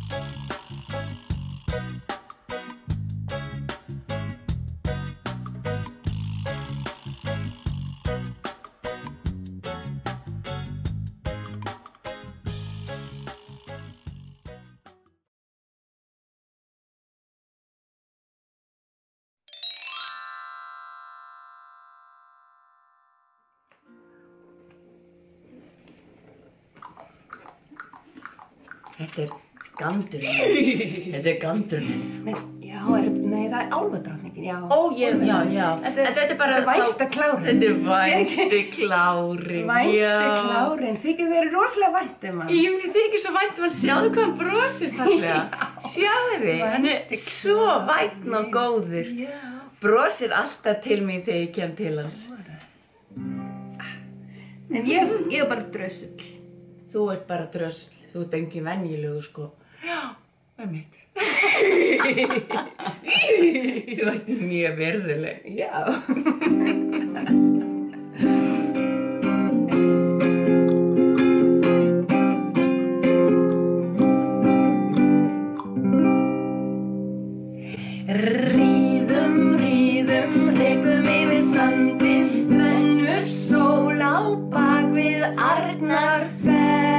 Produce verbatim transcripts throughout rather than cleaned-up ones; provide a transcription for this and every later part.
Þetta er gandurinn. Þetta er gandurinn. Nei, já, er, nei, það er álfadrottningin, já. Ó, ég, já, já. Þetta, en þetta er bara... Þetta er væsti klárinn. Þetta er væsti klárinn, já. Væsti klárinn. Þykir þér rosalega vænt um hann. Ég mér þykir svo vænt um hann. Sjáðu hvað hann brosir fallega. Sjáðu þig. Hann er svo væntn og góður. Já. Brosir alltaf til mig þegar ég kem til hans. En ég, ég er bara drösull. Þú ert bara drösl. Þú ert engin venjulegur, sko. Já, einmitt. Þú ert mjög virðuleg. Já. Ríðum, ríðum, rekum yfir sandinn, rennur sól á bak við Arnarfell.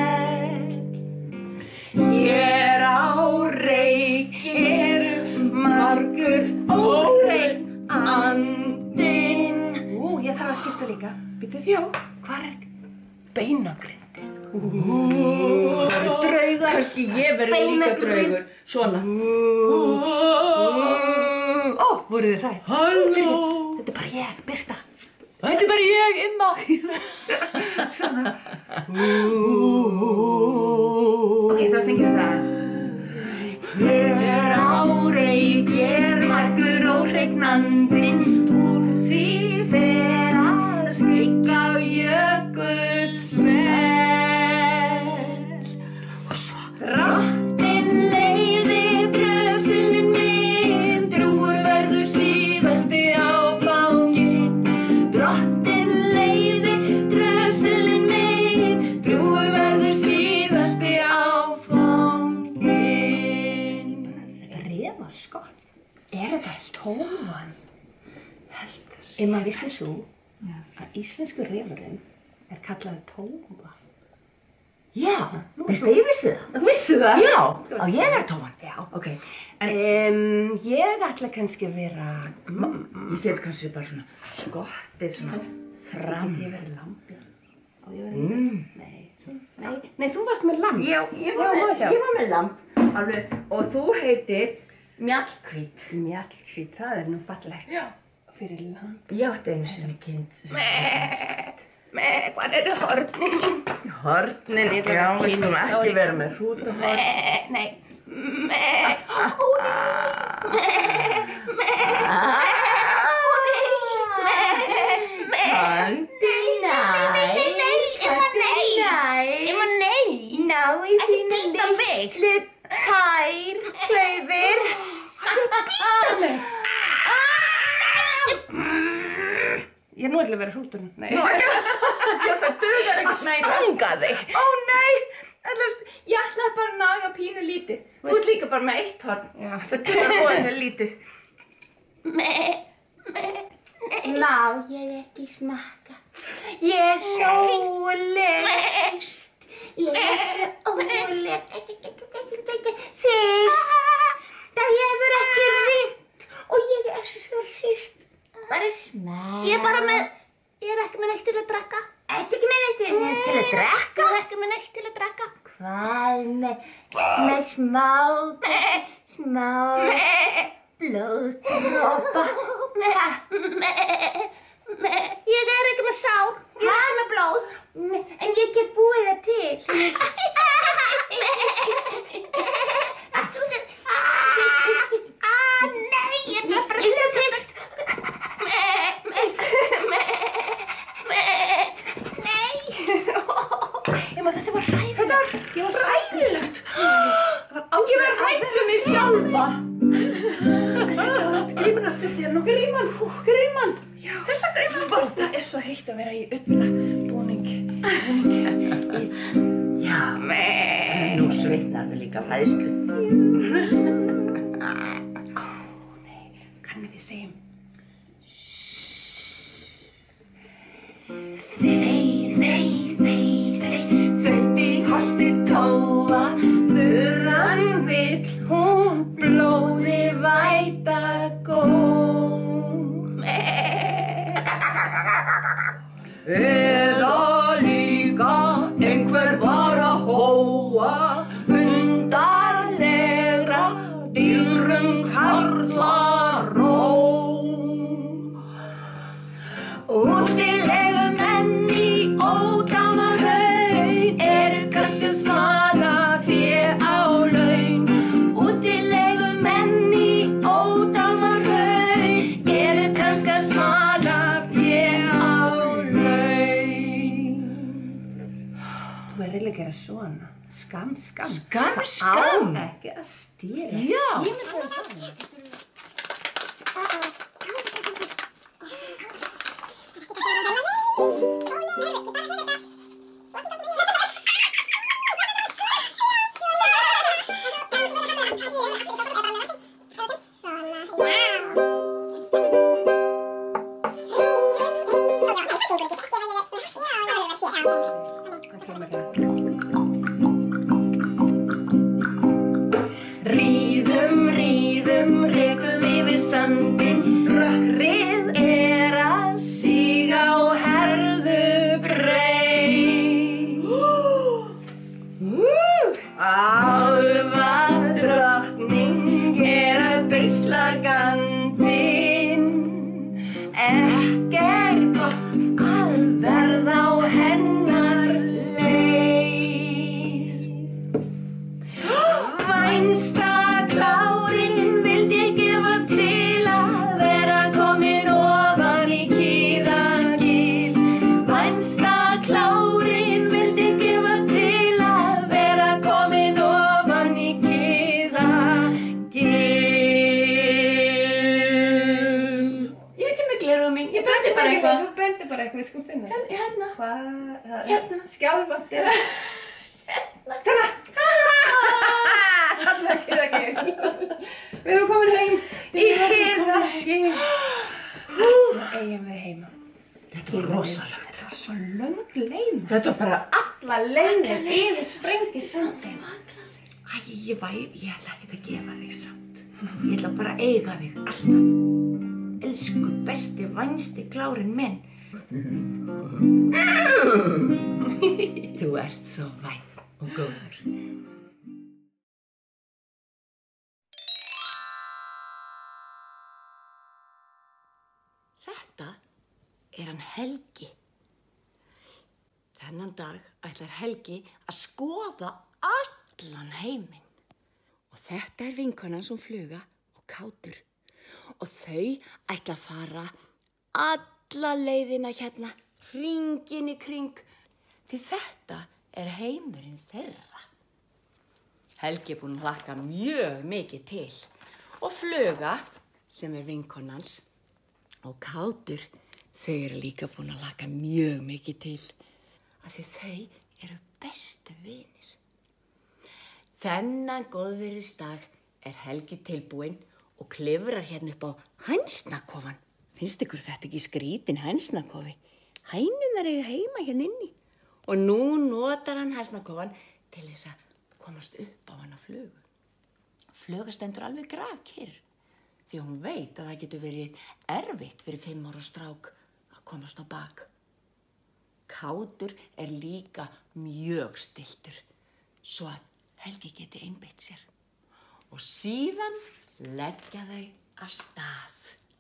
Hér á reik eru margur óhreinn andinn. Ú, ég þarf að skipta líka. Býtu, já, hvar er beinagrindin? Ú, það eru draugar. Kannski ég verði líka draugur. Svona. Ó, voruð þið hrædd? Halló. Þetta er bara ég, Birta. Þetta er bara ég, Imma. Svona. Ok, þá syngjum við það. Hér á reik er margur óhreinn andinn, úr því fer að skugga jökulsmell. Og svo drottinn leiði dröslin minn, drjúgur verður síðasti áfanginn. Drottinn leiði dröslin minn, drjúgur verður síðasti áfanginn. Refaskott? Er þetta tófan? Held að sé. Ef maður vissi svo að íslensku refurinn er kallaður tófa. Já, veist það, ég vissi það. Þú vissi það? Já, á ég er tófan. Já. Ok, En um, ég ætla kannski að vera... Mm, ég set kannski bara svona skottið svona fram. Get ég verið lamb? Á ég verið Mm. lamb? Nei. Nei. Nei, þú varst með lamb. Já, ég var Já, má með, sjá. ég var með lamb. Alveg, og þú heitir Mjallhvít. Mjallhvít, það er nú fallegt. Já. Fyrir lamb. Ég átti einu sinni kind. Með, hvað eru hornin mín? Hornin, Ég ætla já, að við skulum pína. ekki vera með hrútahorn. Með, nei. Með, ó nei. Með, með. Ó nei. Með, Andi næ, andi næ. Emma, nei. Ná í þínu bíta mig. litlu tær, klaufir. Býta mig. Ég er nú ætla að vera hrúturinn. Nei. Já, það dugar ekki. Að stanga þig. Ó nei, ellast, ég ætlaði bara að naga pínu lítið. Þú ert líka bara með eitt horn. Já. Það er voðalega lítið. Me, me, nei. Má ég ekki smakka? Ég er svo ólétt. Ég er svo ólétt. Fyrst, það hefur ekki rignt og ég er svo þyrst. Bara smá. Ég er bara með, ég er ekki með neitt til að drekka. Ertu ekki með neitt til að drekka? Ég er ekki með neitt til að drekka. Hvað með, með smá, smá blóðdropa? Ég er ekki með sár, ég er ekki með blóð. En ég get búið það til. Ah, nei, ég er bara Ég sé fyrst. Emma, þetta var hræðilegt. Þetta var, ég var Hræðilegt. Ég var hrædd við mig sjálfa. Þetta var gríman aftur þér nú. Gríman, gríman. Já. Þessa gríman. Ó, það er svo heitt að vera í ulla búning. Búning. Já, Nei. nú sveit veitnar þau líka hræðslu. Ó, nei, kannið þið segjum. Þeir, þeir, þeir, þeir, þauti holti tóa, þurran vill hún blóði væta góm. Eða líka einhver var að hóa undarlegra dýrum karlaróm. Útilegumenn í ódáðahraun eru kannski að smala fé á laun. Útilegumenn í ódáðahraun eru kannski að smala fé á laun. Þú verður eiginlega að gera svona. Skam, skam. Skam, skam? Það á ekki að stýra. Já. Ég myndi að það. Ríðum, ríðum, rekum yfir sandinn, rökkrið er að síga á herðu breið. Álfa drottning er að beisla gandinn, ekkert gott að verða á hennar leið. Vænsta klárinn vildi ég gefa til að vera komin ofan í Kiðagil. Vænsta klárinn vildi ég gefa til að vera komin ofan í Kiðagil. Ég er ekki með gleraugun mín, ég bendi bara eitthvað. Þú bendir bara eitthvað, við skulum finna. Hérna. Hvað? Hérna. Skjálfandi. Þarna. Þarna Kiðagil. Við erum komin heim. Í Kiðagil. Nú eigum við heima. Þetta var rosalegt. Þetta var svo löng leið. Þetta var bara Alla leiðin yfir Sprengisandinn. Æ, ég væri, ég ætla ekkert að gefa þig samt. Ég ætla bara að eiga þig alltaf. Elsku besti vænsti klárinn minn. Þú ert svo væn og góður. Þetta er hann Helgi. Þennan dag ætlar Helgi að skoða allan heiminn. Og þetta er vinkonan sem fluga og kátur. Og þau ætla að fara alla leiðina hérna, hringinn í kring. Því þetta er heimurinn þeirra. Helgi er búinn að hlakka mjög mikið til. Og fluga, sem er vinkonans, og kátur, þau eru líka búin að hlakka mjög mikið til. Af því þau eru bestu vinir. Þennan góðviðrisdag er Helgi tilbúinn og klifrar hérna upp á hænsnakofan. Finnst ykkur þetta ekki skrítin hænsnakofi? Hænurnar eiga heima hérna inni. Og nú notar hann hænsnakofan til þess að komast upp á hana flugu. Fluga stendur alveg grafkyrr. Því hún veit að það getur verið erfitt fyrir fimm ára strák að komast á bak. Kátur er líka mjög stilltur, svo að Helgi geti einbeitt sér. Og síðan leggja þau af stað.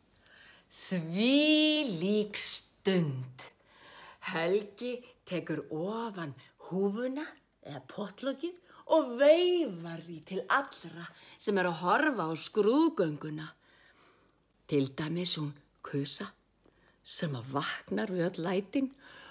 Þvílík stund. Helgi tekur ofan húfuna eða pottlokið og veifar því til allra sem er að horfa á skrúðgönguna. Til dæmis hún Kusa sem að vaknar við öll lætin.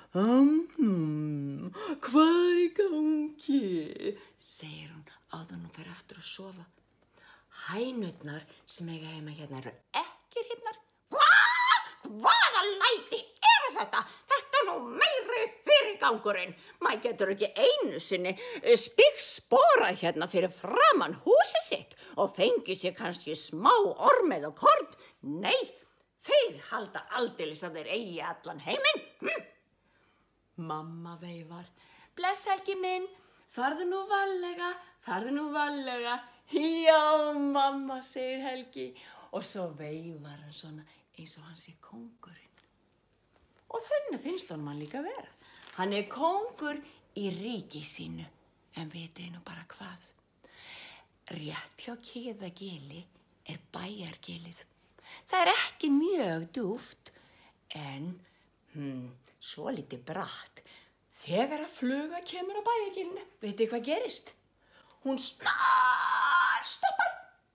Um, hvað er í gangi? Segir hún áður en hún fer aftur að sofa. Hænurnar sem eiga heima hérna eru ekki hrifnar. Hvað? Hvaða læti eru þetta? Þetta er nú meiri fyrir gangurinn. Maður getur ekki einu sinni spikspora hérna fyrir framan húsið sitt og fengi sér kannski smá ormið og korn. Nei, þeir halda aldeilis að þeir eigi allan heiminn. Hm. Mamma veifar. Bless Helgi minn, farðu nú varlega, farðu nú varlega. Já, mamma, segir Helgi. Og svo veifar hann svona eins og hann sé kóngurinn. Og þannig finnst honum hann líka vera. Hann er kóngur í ríki sínu, en vitið nú bara hvað. Rétt hjá Kiðagili er bæjargilið. Það er ekki mjög djúpt, en hmm, svo lítið bratt. Þegar að fluga kemur á bæjargilinu, vitið hvað gerist? Hún snar stoppar.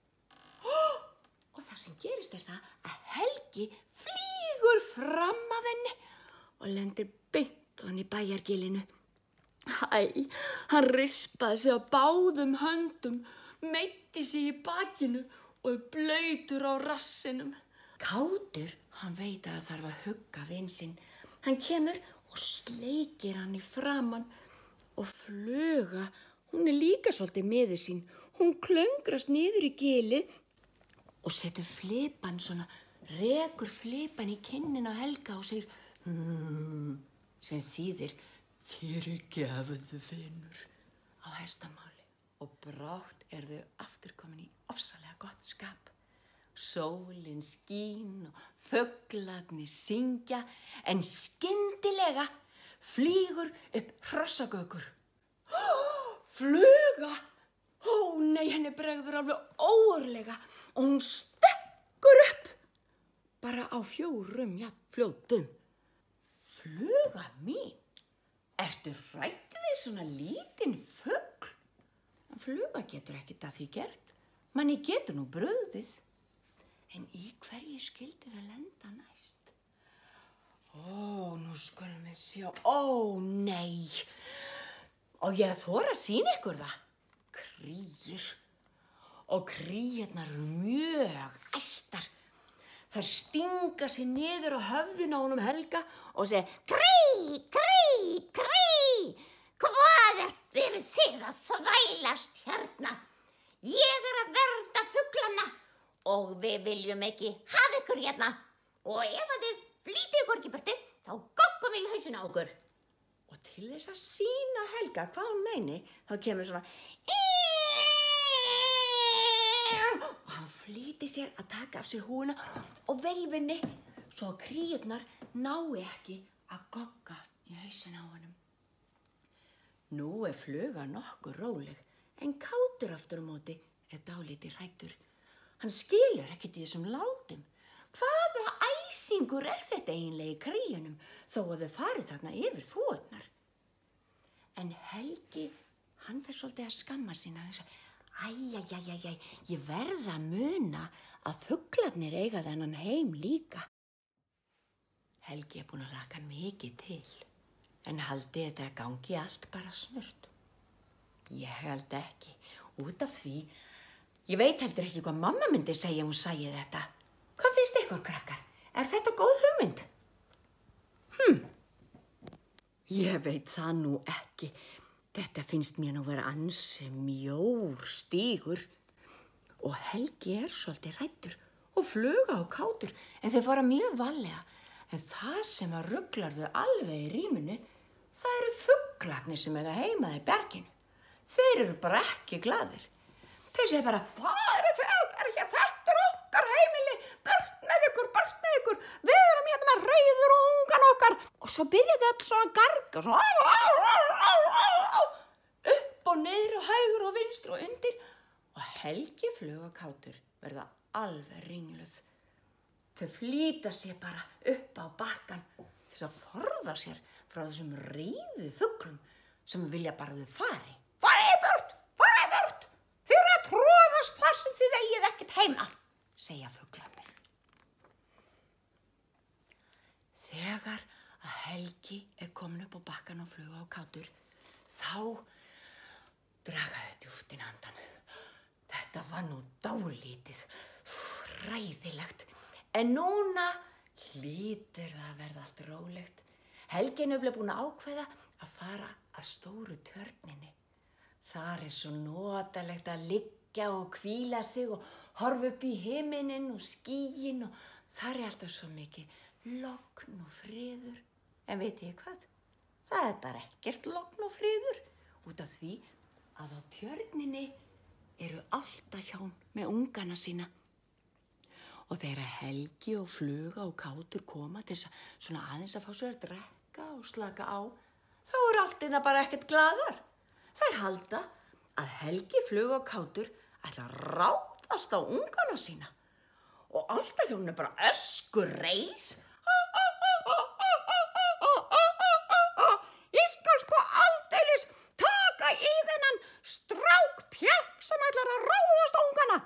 Og það sem gerist er það að Helgi flýgur fram af henni og lendir beint hann í bæjargilinu. Hæ, hann rispaði sig á báðum höndum, meiddi sig í bakinu og er blautur á rassinum. Kátur, hann veit að það þarf að hugga vin sinn. Hann kemur og sleikir hann í framan og fluga. Hún er líka svolítið miður sín. Hún klöngrast niður í gilið og setur flipan svona, rekur flipan í kinnin á Helga og segir hmm, sem þýðir fyrirgefðu vinur á hestamáli. Og brátt er þau aftur komin í ofsalega gott skap. Sólin skín og fuglarnir syngja, en skyndilega flýgur upp hrossagaukur. Fluga! Ó nei, henni bregður alveg ógurlega og hún stekkur upp bara á fjórum jafnfljótum. Fluga mín, ertu hrædd við svona lítinn fugl? Fluga getur ekkert að því gert, manni getur nú brugðið. En í hverju skyldi það lenda næst? Ó, nú skulum við sjá, ó nei! Og ég þora að sýna ykkur það. Kríur. Og kríurnar eru mjög æstar. Þær stinga sig niður á höfðinu á honum Helga og segja krí, krí, krí. Hvað eru þið að svælast hérna? Ég er að vernda fuglana og við viljum ekki hafa ykkur hérna. Og ef að þið flýtið ykkur ekki burtu, þá goggum við í hausinn á okkur. Og til þess að sýna Helga hvað hún meini, þá kemur svona og hann flýtir sér að taka af sig húna og veifinni svo að kríurnar nái ekki að gogga í hausinn á honum. Nú er fluga nokkur róleg, en Kátur aftur á móti er dálítið hræddur. Hann skilur ekkert í þessum látum. Hvaða æsingur er þetta eiginlega í kríunum þó að þau farið þarna yfir þúurnar? En Helgi, hann fer svolítið að skamma sín að þess að æj, æj, æj, æj, ég verð að muna að fuglarnir eiga þennan heim líka. Helgi er búinn að laka mikið til, en haldi þetta gangi allt bara snurrt. Ég held ekki, út af því, ég veit heldur ekki hvað mamma myndi segja ef hún sæi þetta. Hvað finnst ykkur, krakkar? Er þetta góð hugmynd? Hm, ég veit það nú ekki. Þetta finnst mér nú vera ansi mjór stígur. Og Helgi er svolítið hræddur og fluga og Kátur, en þau fara mjög varlega. En það sem að ruglar þau alveg í rýminu, það eru fuglarnir sem eiga heima í berginu. Þeir eru bara ekki glaðir. Þeir segja bara, hvað eru þau að gera hér? Þetta er okkar heimili, burt með ykkur, burt með ykkur. Við erum hérna með reyður og ungan okkar. Og svo byrja þetta svona að garga, svona upp og niður og hægur og vinstri og undir. Og Helgi, Fluga og Kátur verða alveg ringluð. Þau flýta sér bara upp á bakkan til að forða sér frá þessum reiðu fuglum sem vilja bara þau fari. Farið burt, farið burt, þið eru að tróðast þar sem þið eigið ekkert heima, segja fuglarnir. Þegar að Helgi er komin upp á bakkan og Fluga og Kátur, þá dragaði djúpt inn andan. Þetta var nú dálítið hræðilegt, en núna hlýtur það að verða allt rólegt. Helgi er nefnilega búin að ákveða að fara að stóru tjörninni. Þar er svo notalegt að liggja og hvíla sig og horfa upp í himininn og skýin og þar er alltaf svo mikið logn og friður. En veit ég hvað? Það er bara ekkert logn og friður út af því að á tjörninni eru alltaf hjón með ungana sína. Og þegar Helgi og Fluga og Kátur koma til þess að svona aðeins að fá sér að drekka og slaka á, þá eru allt innan bara ekkert glaðar. Þær halda að Helgi, Fluga og Kátur ætla að ráðast á ungana sína. Og alltaf hjónin er bara öskureið. Ég skal sko aldeilis taka í þennan strákpjakk sem ætlar að ráðast á ungana.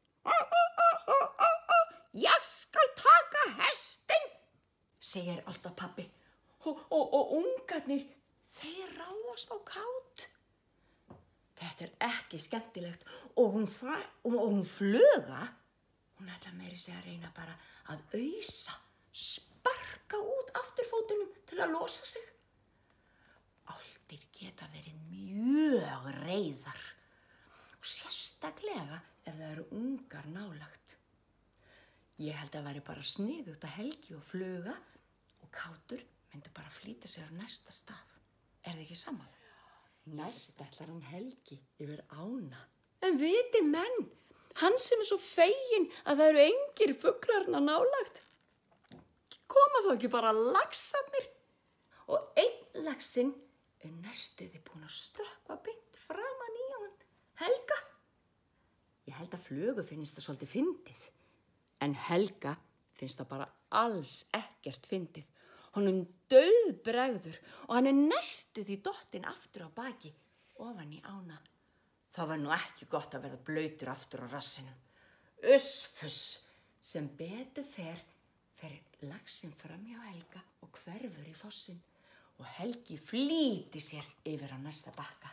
Ég skal taka hestinn, segir alltaf pabbi. Og, og, og ungarnir, þeir ráðast á Kát. Þetta er ekki skemmtilegt og hún, og, og hún Fluga, hún ætla meiri sig að reyna bara að ausa, sparka út afturfótunum til að losa sig. Álftir geta verið mjög reiðar og sérstaklega ef það eru ungar nálægt. Ég held að væri bara sniðugt að Helgi og Fluga og Kátur myndu bara flýta sér á næsta stað. Er þið ekki sammála? Næst ætlar hann Helgi yfir ána. En viti menn, hann sem er svo feginn að það eru engir fuglarna nálægt. Koma þó ekki bara laxarnir? Og einn laxinn er næstuði búin að stökkva beint framan í hann, Helga. Ég held að Flugu finnst það svolítið fyndið, en Helga finnst það bara alls ekkert fyndið. Honum dauðbregður og hann er næstuð í dottinn aftur á baki ofan í ána. Það var nú ekki gott að verða blautur aftur á rassinum. Uss, fuss, sem betur fer, fer laxinn fram hjá Helga og hverfur í fossinn og Helgi flýti sér yfir á næsta bakka.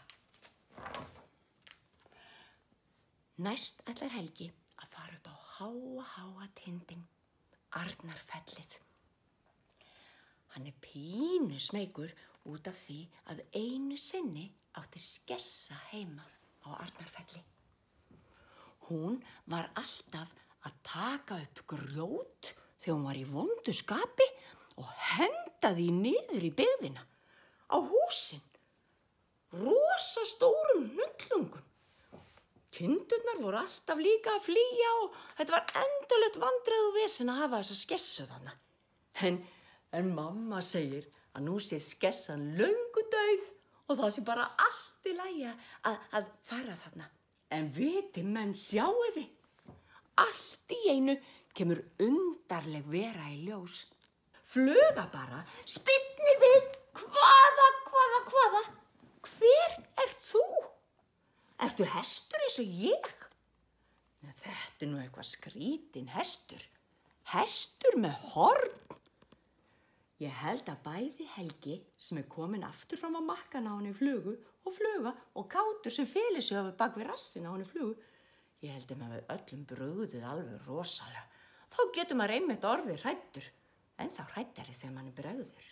Næst ætlar Helgi að fara upp á háa, háa tindinn, Arnarfellið. Hann er pínu smeykur út af því að einu sinni átti skessa heima á Arnarfelli. Hún var alltaf að taka upp grjót þegar hún var í vondu skapi og henda því niður í byggðina, á húsin, rosa stórum hnullungum. Kindurnar voru alltaf líka að flýja og þetta var endalaust vandræði og vesen að hafa þessa skessu þarna. En En mamma segir að nú sé skessan löngu dauð og það sé bara allt í lagi að, að fara þarna. En viti menn sjáu þið, allt í einu kemur undarleg vera í ljós. Fluga bara, spyrnir við, hvaða, hvaða, hvaða, hver ert þú? Ertu hestur eins og ég? Þetta er nú eitthvað skrítin hestur, hestur með horn. Ég held að bæði Helgi sem er komin aftur fram á makkan á henni Flugu og Fluga og Kátur sem feli sig öfur bak við rassin á henni Flugu. Ég held að maður öllum brugðið alveg rosalega. Þá getur maður einmitt orðið hræddur, en þá hræddari þegar maður er bregður.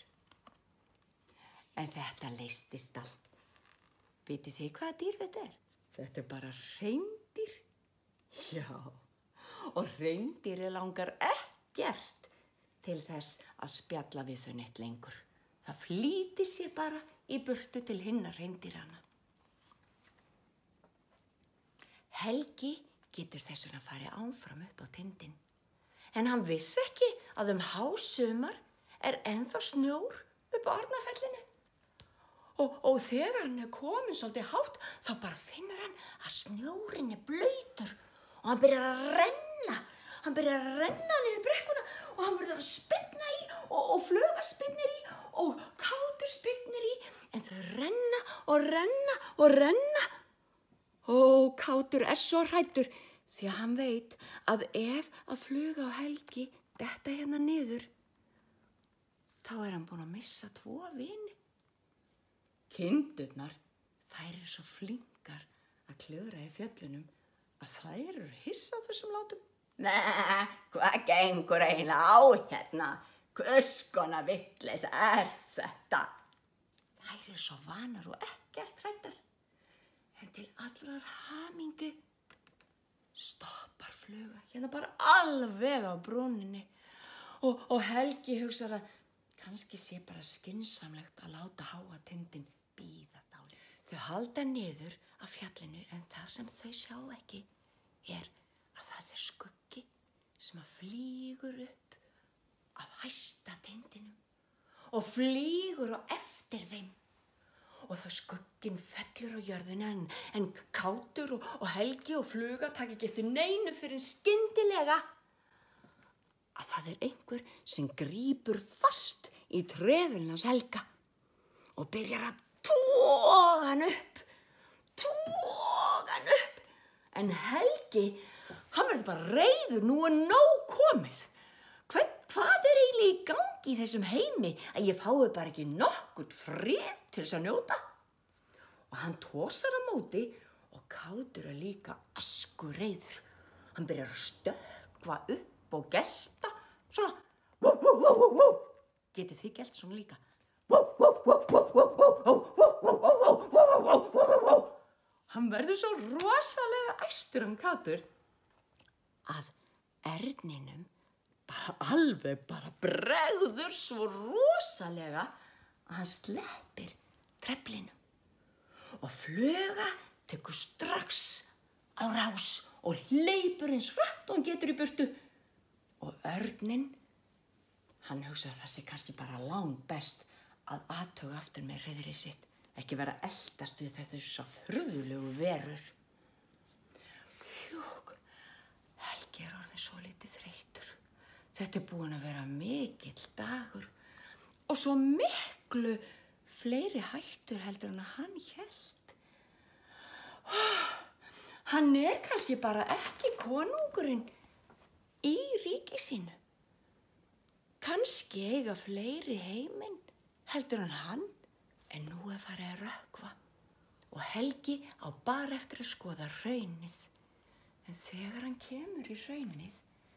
En þetta leystist allt. Vitið þið hvaða dýr þetta er? Þetta er bara hreindýr. Já, og hreindýrið langar ekkert til þess að spjalla við þau neitt lengur. Það flýtir sér bara í burtu til hinna hreindýranna. Helgi getur þess vegna farið áfram upp á tindinn. En hann vissi ekki að um hásumar er ennþá snjór upp á Arnarfellinu. Og, og þegar hann er komin svolítið hátt, þá bara finnur hann að snjórinn er blautur og hann byrjar að renna. Hann byrjar að renna niður brekkuna og hann verður að spyrna í og, og Fluga spyrnir í og Kátur spyrnir í. En þau renna og renna og renna. Og Kátur er svo hræddur því að hann veit að ef að Fluga og Helgi detta hérna niður, þá er hann búinn að missa tvo vini. Kindurnar, þær eru svo flinkar að klöfra í fjöllunum að þær eru hissa á þessum látum. Nei, hvað gengur eiginlega á hérna? Hvers konar vitleysa er þetta? þær eru svo vanar og ekkert hræddar. En til allrar hamingju stoppar fluga hérna bara alveg á brúninni. Og, og Helgi hugsar að kannski sé bara skynsamlegt að láta háa tindinn bíða dálítið. Þau halda niður af fjallinu en það sem þau sjá ekki er að það er skuggi sem að flýgur upp af hæsta tindinum og flýgur á eftir þeim. Og þá skugginn fellur á jörðina en, en Kátur og, og Helgi og fluga taka ekki eftir neinu fyrir skyndilega að það er einhver sem grípur fast í trefilinn hans Helga og byrjar að toga hann upp, toga hann upp. En Helgi, hann verður bara reiður, nú er nóg komið. Hvern, hvað er eiginlega í gangi í þessum heimi að ég fái bara ekki nokkurt frið til þess að njóta? Og hann tosar á móti og Kátur er líka askureiður. Hann byrjar að stökkva upp og gelta, svona, vó, vó, vó, vó, vó. Getið þið gelt svona líka? Vó, vó, vó, vó, vó, vó, vó, vó, vó, vó, vó, vó, vó, vó. Hann verður svo rosalega æstur um Kátur að erninum bara alveg bara bregður svo rosalega að hann sleppir treflinum. Og fluga tekur strax á rás og hleypur eins hratt og hann getur í burtu. Og örninn, hann hugsaði það sé kannski bara langt best að athuga aftur með hreiðrið sitt, ekki vera að eltast við þetta svo furðulegu verur. Hjúk, Helgi er orðinn svo litið þreytur. Þetta er búin að vera mikill dagur og svo miklu fleiri hættur heldur en að hann hélt. Hann er kannski bara ekki konungurinn í ríki sínu. Kannski eiga fleiri heiminn heldur en hann, en nú er farið að rökkva og Helgi á bara eftir að skoða hraunið. En þegar hann kemur í hraunið,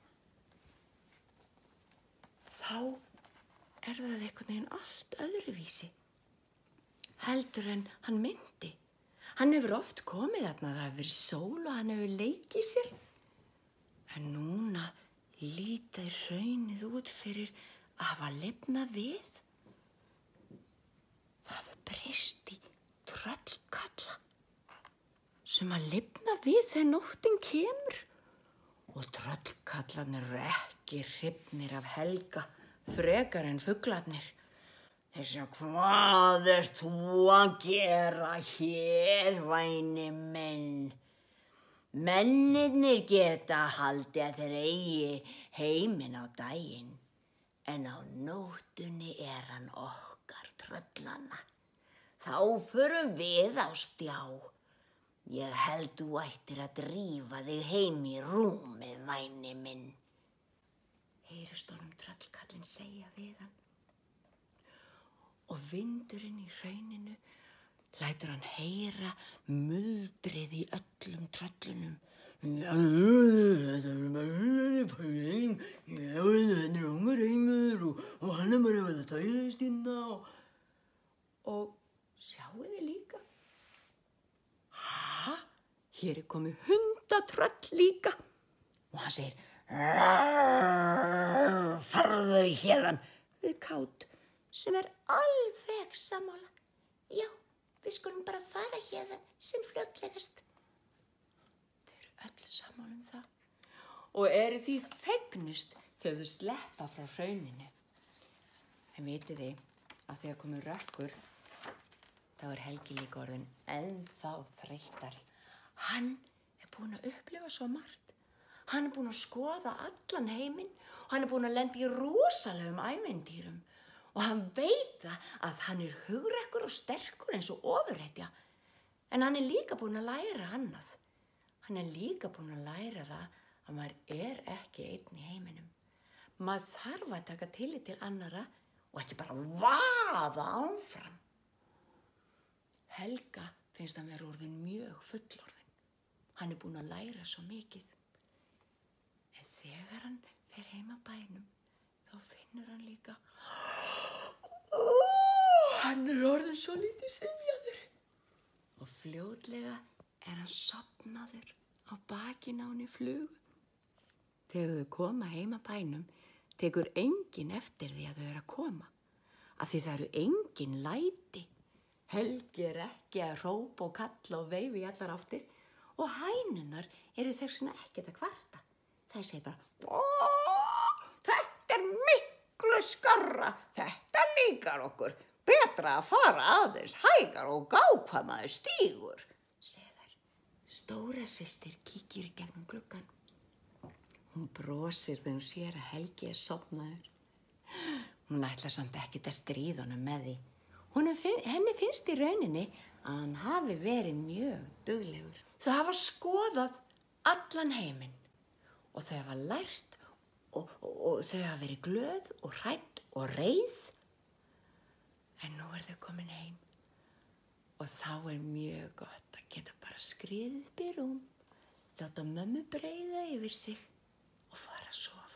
þá er það einhvern veginn allt öðruvísi heldur en hann myndi. Hann hefur oft komið þarna, það hefur verið sól og hann hefur leikið sér. En núna lítur hraunið út fyrir að hafa lifnað við. Það hefur breyst í tröllkalla sem að lifna við þegar nóttin kemur. Og tröllkallarnir eru ekki hrifnir af Helga frekar en fuglarnir. Þeir segja, hvað ert þú að gera hér, væni minn? Mennirnir geta haldið að þeir eigi heiminn á daginn, en á nóttunni er hann okkar tröllanna. Þá förum við á stjá. Ég held þú ættir að drífa þig heim í rúmið, væni minn. Heyrist honum tröllkallinn segja við hann. Og vindurinn í hrauninu lætur hann heyra muldrið í öllum tröllunum. Þetta er ungur heimur og hann er bara að verða þælist inna. Og sjáu þið líka. Hæ? Hér er komið hundatröll líka. Og hann segir, farðu hérðan við Kát, sem er alveg sammála. Já, við skulum bara fara hérðan sem fljótlegast. Þau eru öll sammála um það og eru því fegnust þegar þau sleppa frá hrauninu. En vitið þið að þegar komur rökkur, þá er Helgi líka orðinn ennþá þreyttari. Hann er búinn að upplifa svo margt. Hann er búinn að skoða allan heiminn og hann er búinn að lenda í rosalegum ævintýrum. Og hann veit að hann er hugrekkur og sterkur eins og ofurhetja. En hann er líka búinn að læra annað. Hann er líka búinn að læra það að maður er ekki einn í heiminum. Maður þarf að taka tillit til annara og ekki bara vaða áfram. Helga finnst hann vera orðinn mjög fullorðinn. Hann er búinn að læra svo mikið. En þegar hann fer heim að bænum, þá finnur hann líka Hann er orðinn svo lítið syfjaður. Og fljótlega er hann sofnaður á bakinu á henni flugu. Þegar þau koma heima bænum, tekur enginn eftir því að þau eru að koma. Af því það eru engin læti. Helgi er ekki að hrópa og kalla og veifa í allar áttir og hænurnar eru þess vegna ekkert að kvarta. Það segir bara, ó, þetta er miklu skarra, þetta líkar okkur. Betra að fara aðeins hægar og gá hvað maður stígur, segir þær. Stóra systir kíkir í gegnum gluggann. Hún brosir þegar hún sér að Helgi er sofnaður. Hún ætlar samt ekkert að stríða honum með því. Finn, henni finnst í rauninni að hann hafi verið mjög duglegur. Þau hafa skoðað allan heiminn og þau hafa lært og, og, og þau hafa verið glöð og hrædd og reið. En nú er þau komin heim og þá er mjög gott að geta bara skriðið upp í rúm, láta mömmu breiða yfir sig og fara að sofa.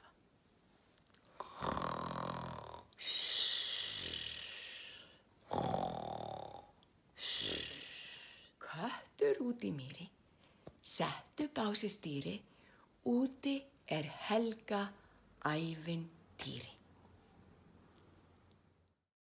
Köttur út í mýri, sett upp á sig stýri, úti er Helga ævintýri.